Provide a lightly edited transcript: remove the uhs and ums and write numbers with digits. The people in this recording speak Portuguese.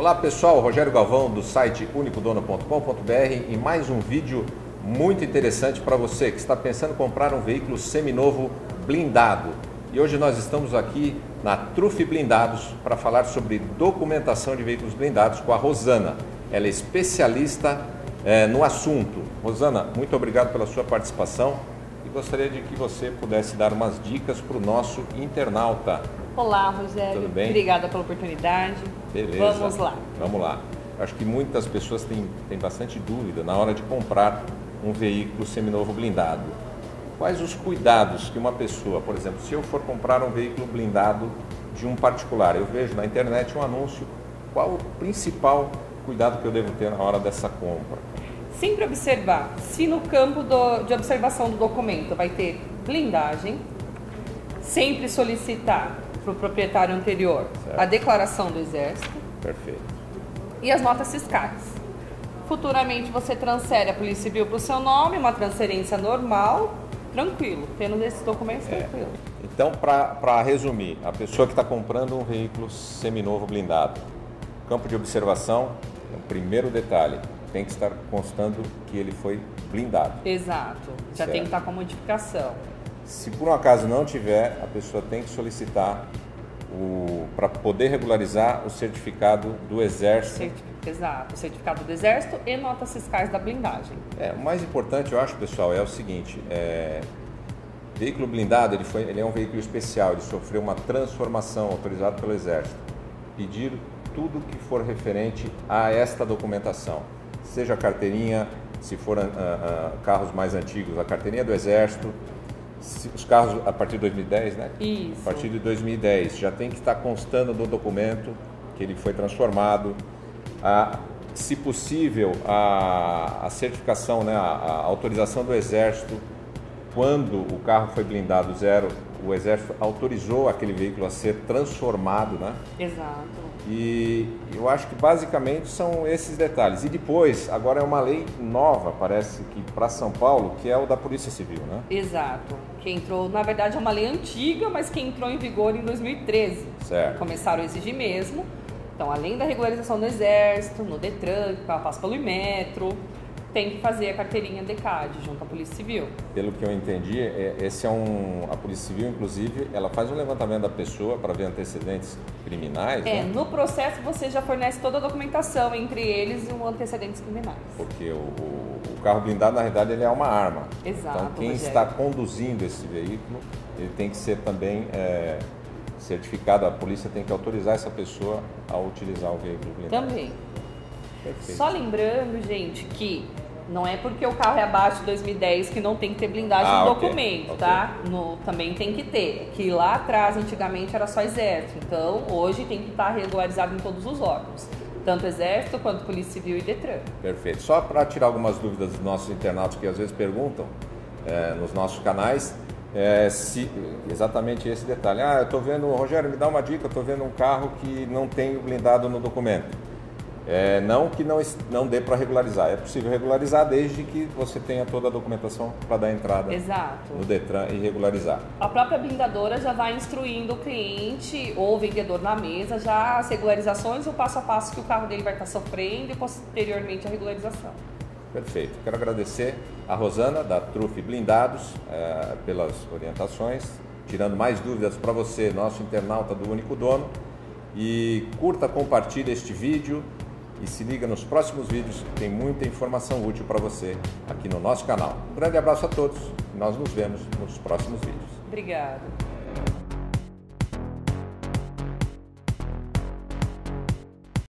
Olá pessoal, Rogério Galvão do site unicodono.com.br em mais um vídeo muito interessante para você que está pensando em comprar um veículo seminovo blindado. E hoje nós estamos aqui na Truf Blindados para falar sobre documentação de veículos blindados com a Rosana. Ela é especialista no assunto. Rosana, muito obrigado pela sua participação e gostaria de que você pudesse dar umas dicas para o nosso internauta. Olá, Rogério. Tudo bem? Obrigada pela oportunidade. Beleza. Vamos lá. Vamos lá. Acho que muitas pessoas têm bastante dúvida na hora de comprar um veículo seminovo blindado. Quais os cuidados que uma pessoa, por exemplo, se eu for comprar um veículo blindado de um particular, eu vejo na internet um anúncio, qual o principal cuidado que eu devo ter na hora dessa compra? Sempre observar se no campo de observação do documento vai ter blindagem, sempre solicitar para o proprietário anterior a declaração do Exército. Perfeito. E as notas fiscais. Futuramente você transfere a Polícia Civil para o seu nome, uma transferência normal, tranquilo, tendo esses documentos tranquilo. Então, para resumir, a pessoa que está comprando um veículo seminovo blindado, campo de observação, é o primeiro detalhe, tem que estar constando que ele foi blindado. Exato, já Certo. tem que estar com a modificação. Se por um acaso não tiver, a pessoa tem que solicitar para poder regularizar o certificado do Exército. Exato, certificado do Exército e notas fiscais da blindagem. O mais importante, eu acho, pessoal, é o seguinte, veículo blindado, ele é um veículo especial, ele sofreu uma transformação autorizada pelo Exército. Pedir tudo que for referente a esta documentação, seja a carteirinha, se for carros mais antigos, a carteirinha do Exército, os carros a partir de 2010, né? Isso. A partir de 2010 já tem que estar constando no documento que ele foi transformado. Se possível, a certificação, né? A autorização do Exército, quando o carro foi blindado zero, o Exército autorizou aquele veículo a ser transformado, né? Exato. E eu acho que basicamente são esses detalhes. E depois, agora é uma lei nova, parece que para São Paulo, que é o da Polícia Civil, né? Exato. Que entrou, na verdade, é uma lei antiga, mas que entrou em vigor em 2013. Certo. Começaram a exigir mesmo. Então, além da regularização do Exército, no Detran, que passa pelo Imetro, tem que fazer a carteirinha DECAD junto à Polícia Civil. Pelo que eu entendi, a Polícia Civil, inclusive, ela faz um levantamento da pessoa para ver antecedentes criminais, né? No processo você já fornece toda a documentação, entre eles e os antecedentes criminais. Porque o carro blindado, na realidade, ele é uma arma. Exato, Então, quem Rogério. está conduzindo esse veículo, ele tem que ser também certificado, a polícia tem que autorizar essa pessoa a utilizar o veículo blindado. Também. Perfeito. Só lembrando, gente, que não é porque o carro é abaixo de 2010 que não tem que ter blindagem no ok, documento, ok. tá? Também tem que ter. Que lá atrás, antigamente, era só Exército. Então, hoje tem que estar regularizado em todos os órgãos. Tanto Exército, quanto Polícia Civil e Detran. Perfeito. Só para tirar algumas dúvidas dos nossos internautas que às vezes perguntam nos nossos canais, exatamente esse detalhe. Eu estou vendo, Rogério, me dá uma dica, eu estou vendo um carro que não tem o blindado no documento. Não que não dê para regularizar, é possível regularizar desde que você tenha toda a documentação para dar entrada Exato. no Detran e regularizar. A própria blindadora já vai instruindo o cliente ou o vendedor na mesa já as regularizações, o passo a passo que o carro dele vai estar sofrendo e posteriormente a regularização. Perfeito. Quero agradecer a Rosana, da Truf Blindados, pelas orientações, tirando mais dúvidas para você, nosso internauta do Único Dono. E curta, compartilhe este vídeo e se liga nos próximos vídeos, que tem muita informação útil para você aqui no nosso canal. Um grande abraço a todos e nós nos vemos nos próximos vídeos. Obrigada.